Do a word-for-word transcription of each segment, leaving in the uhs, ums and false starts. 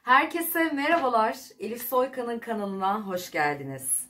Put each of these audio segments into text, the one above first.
Herkese merhabalar. Elif Soykan'ın kanalına hoş geldiniz.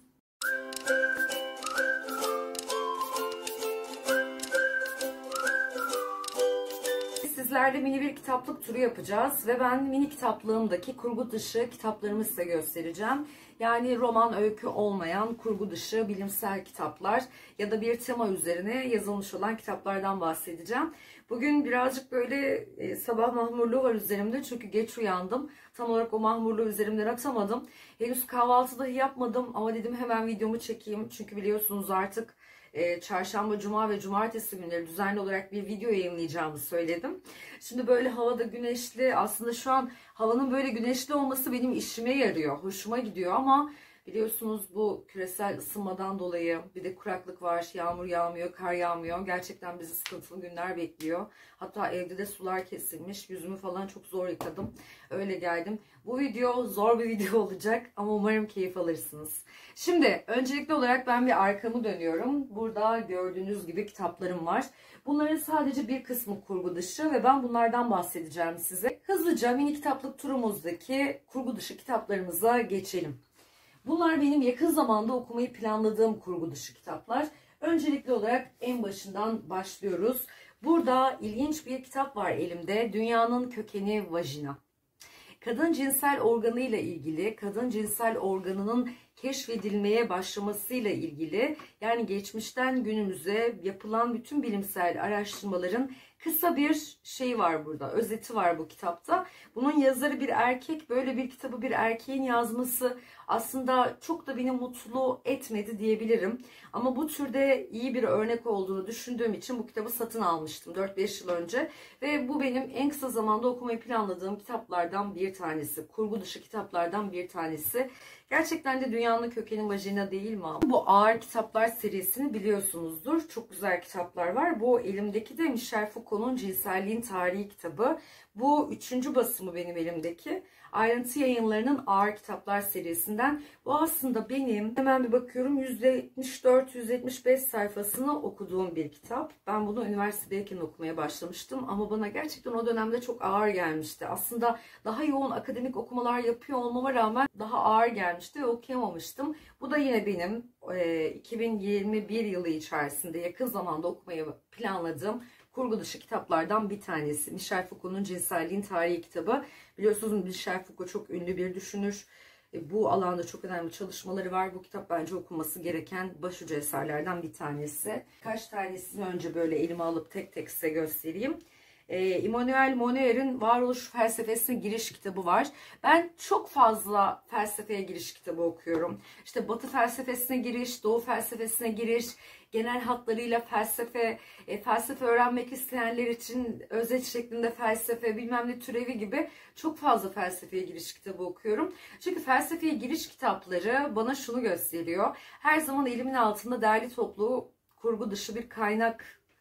Sizlerle mini bir kitaplık turu yapacağız ve ben mini kitaplığımdaki kurgu dışı kitaplarımı size göstereceğim. Yani roman, öykü olmayan kurgu dışı bilimsel kitaplar ya da bir tema üzerine yazılmış olan kitaplardan bahsedeceğim. Bugün birazcık böyle e, sabah mahmurluğu var üzerimde çünkü geç uyandım. Tam olarak o mahmurluğu üzerimden atamadım. Henüz kahvaltı dahi yapmadım ama dedim hemen videomu çekeyim. Çünkü biliyorsunuz artık e, çarşamba, cuma ve cumartesi günleri düzenli olarak bir video yayınlayacağımı söyledim. Şimdi böyle havada güneşli, aslında şu an havanın böyle güneşli olması benim işime yarıyor. Hoşuma gidiyor ama biliyorsunuz bu küresel ısınmadan dolayı bir de kuraklık var. Yağmur yağmıyor, kar yağmıyor. Gerçekten bizi sıkıntılı günler bekliyor. Hatta evde de sular kesilmiş. Yüzümü falan çok zor yıkadım. Öyle geldim. Bu video zor bir video olacak ama umarım keyif alırsınız. Şimdi öncelikli olarak ben bir arkamı dönüyorum. Burada gördüğünüz gibi kitaplarım var. Bunların sadece bir kısmı kurgu dışı ve ben bunlardan bahsedeceğim size. Hızlıca mini kitaplık turumuzdaki kurgu dışı kitaplarımıza geçelim. Bunlar benim yakın zamanda okumayı planladığım kurgu dışı kitaplar. Öncelikli olarak en başından başlıyoruz. Burada ilginç bir kitap var elimde. Dünyanın Kökeni Vajina. Kadın cinsel organıyla ilgili, kadın cinsel organının keşfedilmeye başlamasıyla ilgili, yani geçmişten günümüze yapılan bütün bilimsel araştırmaların kısa bir şey var burada, özeti var bu kitapta. Bunun yazarı bir erkek, böyle bir kitabı bir erkeğin yazması aslında çok da beni mutlu etmedi diyebilirim. Ama bu türde iyi bir örnek olduğunu düşündüğüm için bu kitabı satın almıştım dört beş yıl önce. Ve bu benim en kısa zamanda okumayı planladığım kitaplardan bir tanesi, kurgu dışı kitaplardan bir tanesi. Gerçekten de Dünyanın Kökeni Vajina değil mi? Bu ağır kitaplar serisini biliyorsunuzdur. Çok güzel kitaplar var. Bu elimdeki de Michel Foucault'un Cinselliğin Tarihi kitabı. Bu üçüncü basımı benim elimdeki. Ayrıntı Yayınları'nın Ağır Kitaplar serisinden. Bu aslında benim, hemen bir bakıyorum, yüzde yetmiş dört yüzde yetmiş beş sayfasını okuduğum bir kitap. Ben bunu üniversitedeyken okumaya başlamıştım ama bana gerçekten o dönemde çok ağır gelmişti. Aslında daha yoğun akademik okumalar yapıyor olmama rağmen daha ağır gelmişti ve okuyamamıştım. Bu da yine benim e, iki bin yirmi bir yılı içerisinde yakın zamanda okumayı planladığım kurgu dışı kitaplardan bir tanesi. Michel Foucault'un Cinselliğin Tarihi kitabı. Biliyorsunuz Michel Foucault çok ünlü bir düşünür. Bu alanda çok önemli çalışmaları var. Bu kitap bence okunması gereken başucu eserlerden bir tanesi. Kaç tanesini önce böyle elime alıp tek tek size göstereyim. Emmanuel Monier'in Varoluş Felsefesine Giriş kitabı var. Ben çok fazla felsefeye giriş kitabı okuyorum. İşte Batı felsefesine giriş, Doğu felsefesine giriş, genel hatlarıyla felsefe, e, felsefe öğrenmek isteyenler için özet şeklinde felsefe, bilmem ne türevi gibi çok fazla felsefeye giriş kitabı okuyorum. Çünkü felsefeye giriş kitapları bana şunu gösteriyor. Her zaman elimin altında derli toplu kurgu dışı bir kaynak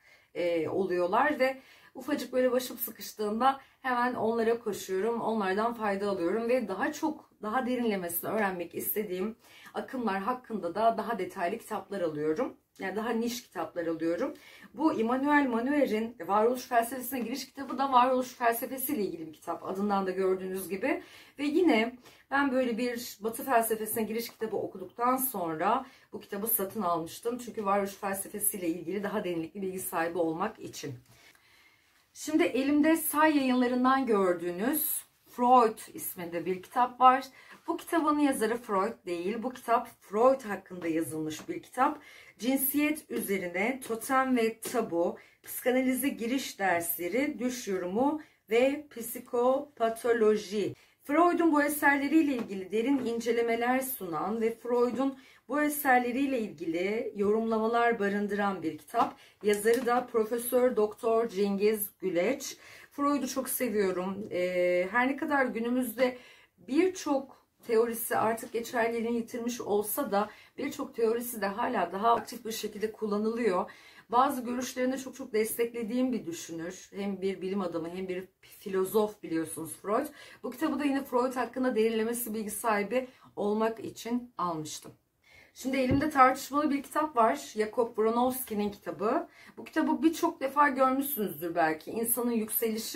e, oluyorlar ve ufacık böyle başım sıkıştığında hemen onlara koşuyorum, onlardan fayda alıyorum ve daha çok, daha derinlemesine öğrenmek istediğim akımlar hakkında da daha detaylı kitaplar alıyorum. Yani daha niş kitaplar alıyorum. Bu Emmanuel Monier'in Varoluş Felsefesine Giriş kitabı da varoluş felsefesiyle ilgili bir kitap. Adından da gördüğünüz gibi. Ve yine ben böyle bir Batı felsefesine giriş kitabı okuduktan sonra bu kitabı satın almıştım. Çünkü varoluş felsefesiyle ilgili daha derinlikli bilgi sahibi olmak için. Şimdi elimde Say Yayınları'ndan gördüğünüz Freud isminde bir kitap var. Bu kitabın yazarı Freud değil. Bu kitap Freud hakkında yazılmış bir kitap. Cinsiyet üzerine totem ve tabu, psikanalize giriş dersleri, düş yorumu ve psikopatoloji. Freud'un bu eserleriyle ilgili derin incelemeler sunan ve Freud'un bu eserleriyle ilgili yorumlamalar barındıran bir kitap. Yazarı da Profesör Doktor Cengiz Güleç. Freud'u çok seviyorum. Ee, her ne kadar günümüzde birçok teorisi artık geçerliliğini yitirmiş olsa da birçok teorisi de hala daha aktif bir şekilde kullanılıyor. Bazı görüşlerini çok çok desteklediğim bir düşünür. Hem bir bilim adamı hem bir filozof biliyorsunuz Freud. Bu kitabı da yine Freud hakkında derinlemesi bilgi sahibi olmak için almıştım. Şimdi elimde tartışmalı bir kitap var. Jacob Bronowski'nin kitabı. Bu kitabı birçok defa görmüşsünüzdür belki. İnsanın Yükselişi.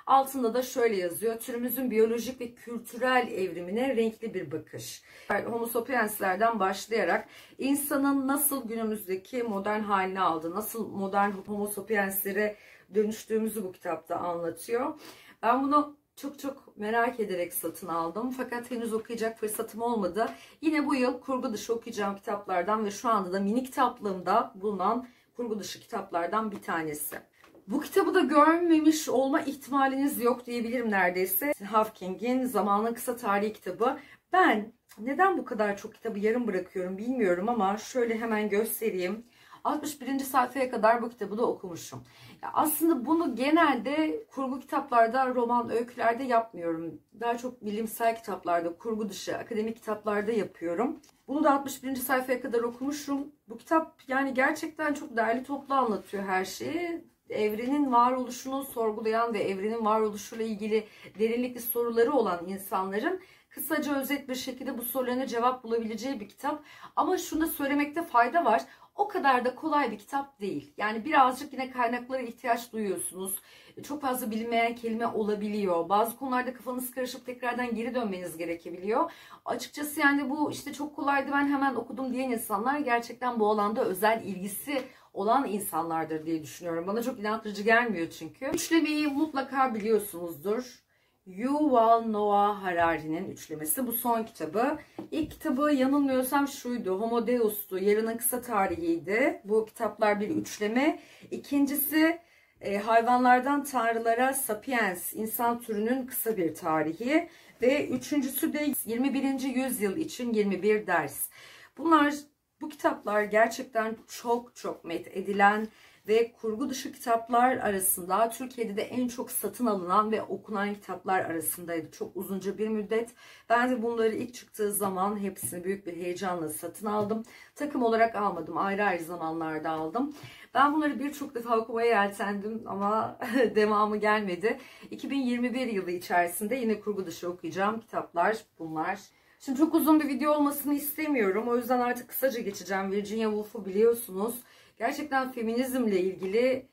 Altında da şöyle yazıyor: türümüzün biyolojik ve kültürel evrimine renkli bir bakış. Homo sapienslerden başlayarak insanın nasıl günümüzdeki modern halini aldı, nasıl modern Homo sapienslere dönüştüğümüzü bu kitapta anlatıyor. Ben bunu çok çok merak ederek satın aldım. Fakat henüz okuyacak fırsatım olmadı. Yine bu yıl kurgu dışı okuyacağım kitaplardan ve şu anda da mini kitaplığımda bulunan kurgu dışı kitaplardan bir tanesi. Bu kitabı da görmemiş olma ihtimaliniz yok diyebilirim neredeyse. Hawking'in Zamanın Kısa Tarihi kitabı. Ben neden bu kadar çok kitabı yarım bırakıyorum bilmiyorum ama şöyle hemen göstereyim. altmış birinci sayfaya kadar bu kitabı da okumuşum. Ya aslında bunu genelde kurgu kitaplarda, roman, öykülerde yapmıyorum. Daha çok bilimsel kitaplarda, kurgu dışı, akademik kitaplarda yapıyorum. Bunu da altmış birinci sayfaya kadar okumuşum. Bu kitap yani gerçekten çok derli toplu anlatıyor her şeyi. Evrenin varoluşunu sorgulayan ve evrenin varoluşuyla ilgili derinlikli soruları olan insanların kısaca özet bir şekilde bu sorularına cevap bulabileceği bir kitap. Ama şunu da söylemekte fayda var. O kadar da kolay bir kitap değil. Yani birazcık yine kaynaklara ihtiyaç duyuyorsunuz. Çok fazla bilinmeyen kelime olabiliyor. Bazı konularda kafanız karışıp tekrardan geri dönmeniz gerekebiliyor. Açıkçası yani bu işte çok kolaydı ben hemen okudum diyen insanlar gerçekten bu alanda özel ilgisi olan insanlardır diye düşünüyorum. Bana çok inandırıcı gelmiyor çünkü. Üçlemeyi mutlaka biliyorsunuzdur. Yuval Noah Harari'nin üçlemesi. Bu son kitabı. İlk kitabı yanılmıyorsam şuydu: Homo Deus'tu. Yarının Kısa Tarihi'ydi. Bu kitaplar bir üçleme. İkincisi e, Hayvanlardan Tanrılara Sapiens, insan türünün kısa bir tarihi. Ve üçüncüsü de yirmi birinci yüzyıl için yirmi bir ders. Bunlar, bu kitaplar gerçekten çok çok met edilen ve kurgu dışı kitaplar arasında Türkiye'de de en çok satın alınan ve okunan kitaplar arasındaydı. Çok uzunca bir müddet. Ben de bunları ilk çıktığı zaman hepsini büyük bir heyecanla satın aldım. Takım olarak almadım. Ayrı ayrı zamanlarda aldım. Ben bunları birçok defa okumaya yeltendim ama devamı gelmedi. iki bin yirmi bir yılı içerisinde yine kurgu dışı okuyacağım kitaplar bunlar. Şimdi çok uzun bir video olmasını istemiyorum. O yüzden artık kısaca geçeceğim. Virginia Woolf'u biliyorsunuz. Gerçekten feminizmle ilgili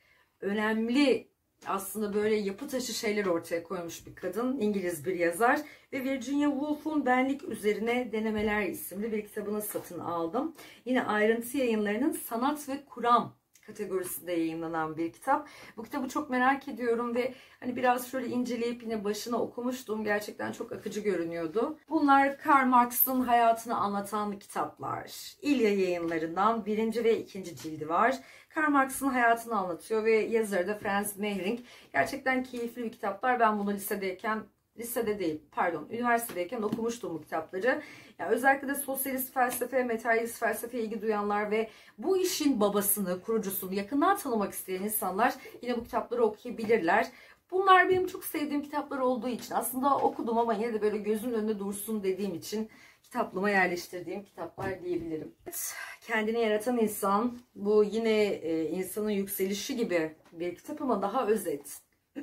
önemli aslında böyle yapı taşı şeyler ortaya koymuş bir kadın. İngiliz bir yazar. Ve Virginia Woolf'un Benlik Üzerine Denemeler isimli bir kitabını satın aldım. Yine Ayrıntı Yayınları'nın Sanat ve Kuram kategorisinde yayınlanan bir kitap. Bu kitabı çok merak ediyorum ve hani biraz şöyle inceleyip yine başına okumuştum. Gerçekten çok akıcı görünüyordu. Bunlar Karl Marx'ın hayatını anlatan kitaplar. İlya Yayınları'ndan birinci ve ikinci cildi var. Karl Marx'ın hayatını anlatıyor ve yazarı da Franz Mehring. Gerçekten keyifli bir kitaplar. Ben bunu lisedeyken Lisede değil, pardon, üniversitedeyken okumuştum bu kitapları. Yani özellikle de sosyalist felsefe, materyalist felsefeye ilgi duyanlar ve bu işin babasını, kurucusunu yakından tanımak isteyen insanlar yine bu kitapları okuyabilirler. Bunlar benim çok sevdiğim kitaplar olduğu için aslında okudum ama yine de böyle gözümün önünde dursun dediğim için kitaplığıma yerleştirdiğim kitaplar diyebilirim. Evet, Kendini Yaratan İnsan, bu yine e, insanın yükselişi gibi bir kitap ama daha özet.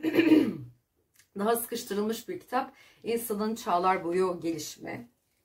Daha sıkıştırılmış bir kitap. İnsanın çağlar boyu gelişimi.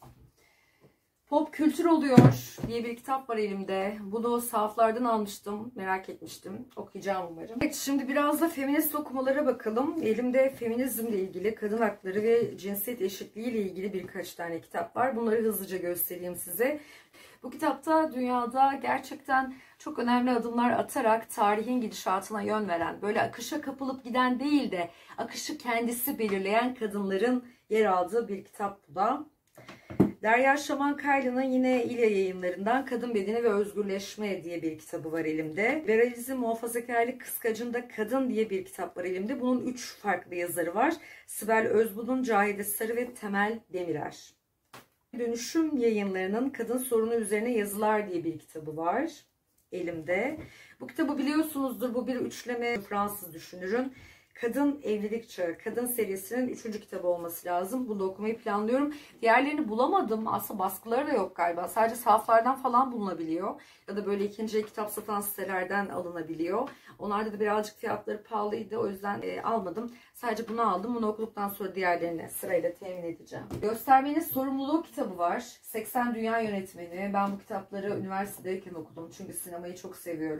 Pop Kültür Oluyor diye bir kitap var elimde. Bunu sahaflardan almıştım. Merak etmiştim. Okuyacağım umarım. Evet, şimdi biraz da feminist okumalara bakalım. Elimde feminizmle ilgili, kadın hakları ve cinsiyet eşitliği ile ilgili birkaç tane kitap var. Bunları hızlıca göstereyim size. Bu kitapta dünyada gerçekten çok önemli adımlar atarak tarihin gidişatına yön veren, böyle akışa kapılıp giden değil de akışı kendisi belirleyen kadınların yer aldığı bir kitap bu da. Derya Şamankaylı'nın yine İlya Yayınları'ndan Kadın Bedeni ve Özgürleşme diye bir kitabı var elimde. Liberalizm, Muhafazakarlık, Kıskacında Kadın diye bir kitap var elimde. Bunun üç farklı yazarı var: Sibel Özbudun, Cahide Sarı ve Temel Demirer. Dönüşüm Yayınları'nın Kadın Sorunu Üzerine Yazılar diye bir kitabı var elimde. Bu kitabı biliyorsunuzdur. Bu bir üçleme, Fransız düşünürün Kadın Evlilik Çağı, Kadın serisinin üçüncü kitabı olması lazım. Bunu da okumayı planlıyorum. Diğerlerini bulamadım. Aslında baskıları da yok galiba. Sadece sahaflardan falan bulunabiliyor. Ya da böyle ikinci el kitap satan sitelerden alınabiliyor. Onlarda da birazcık fiyatları pahalıydı. O yüzden e, almadım. Sadece bunu aldım. Bunu okuduktan sonra diğerlerini sırayla temin edeceğim. Göstermenin Sorumluluğu kitabı var. seksen Dünya Yönetmeni. Ben bu kitapları üniversitedeyken okudum. Çünkü sinemayı çok seviyorum.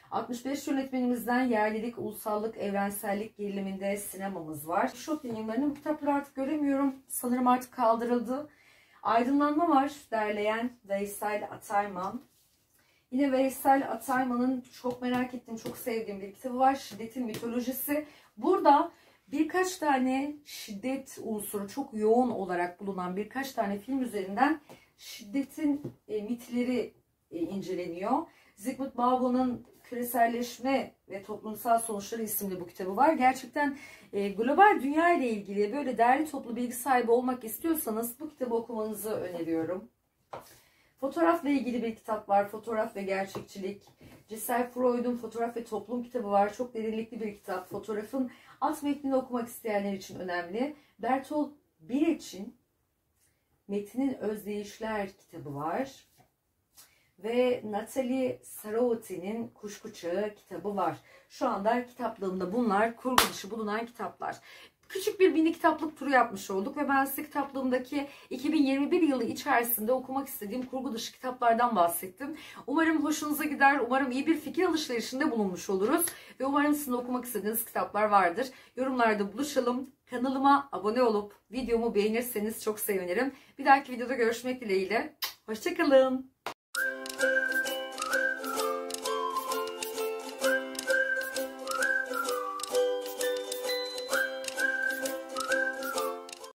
altmış beş yönetmenimizden yerlilik, ulusallık, evrensellik geriliminde sinemamız var. Şok yayınlarının bu kitapları artık göremiyorum. Sanırım artık kaldırıldı. Aydınlanma var, derleyen Veysel Atayman. Yine Veysel Atayman'ın çok merak ettiğim, çok sevdiğim bir kitabı var. Şiddetin Mitolojisi. Burada birkaç tane şiddet unsuru çok yoğun olarak bulunan birkaç tane film üzerinden şiddetin e, mitleri e, inceleniyor. Zygmunt Bauman'ın Küreselleşme ve Toplumsal Sonuçları isimli bu kitabı var. Gerçekten e, global dünya ile ilgili böyle değerli toplu bilgi sahibi olmak istiyorsanız bu kitabı okumanızı öneriyorum. Fotoğrafla ilgili bir kitap var. Fotoğraf ve Gerçekçilik. Giselle Freud'un Fotoğraf ve Toplum kitabı var. Çok derinlikli bir kitap. Fotoğrafın alt metnini okumak isteyenler için önemli. Bertolt Brecht'in Metinin Özdeyişler kitabı var. Ve Natalie Sarrauti'nin Kuşku Çağı kitabı var. Şu anda kitaplığımda bunlar kurgu dışı bulunan kitaplar. Küçük bir mini kitaplık turu yapmış olduk ve ben size kitaplığımdaki iki bin yirmi bir yılı içerisinde okumak istediğim kurgu dışı kitaplardan bahsettim. Umarım hoşunuza gider, umarım iyi bir fikir alışverişinde bulunmuş oluruz ve umarım sizin okumak istediğiniz kitaplar vardır. Yorumlarda buluşalım. Kanalıma abone olup videomu beğenirseniz çok sevinirim. Bir dahaki videoda görüşmek dileğiyle. Hoşça kalın.